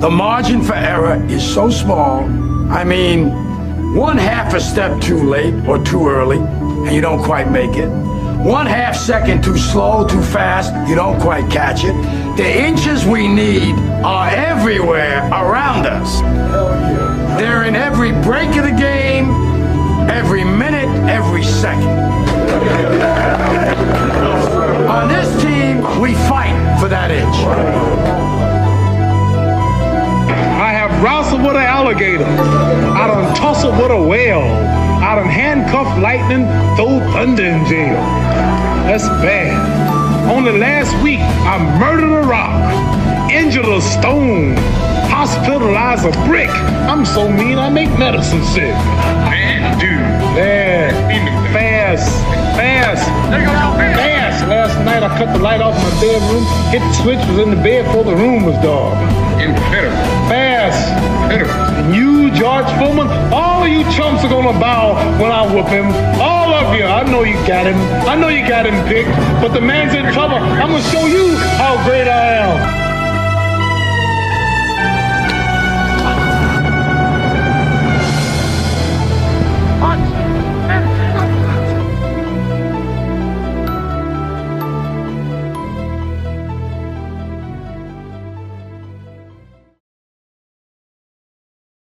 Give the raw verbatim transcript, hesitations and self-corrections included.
The margin for error is so small. I mean, one half a step too late or too early, and you don't quite make it. One half second too slow, too fast, you don't quite catch it. The inches we need are everywhere around us. They're in every break of the game, every minute, every second. On this team, we fight for that inch. I have wrestled with an alligator. I done tussled with a whale. I done handcuffed lightning, throw thunder in jail. That's bad. Only last week, I murdered a rock, injured a stone, hospitalized a brick. I'm so mean, I make medicine sick. Man, dude. Yeah, fast, fast, fast. Last night I cut the light off my bedroom, hit the switch, was in the bed before the room was dark. Incredible. Fast. Incredible. You, George Foreman, all of you chumps are gonna bow when I whoop him. All of you. I know you got him. I know you got him picked, but the man's in trouble. I'm gonna show you how great I am.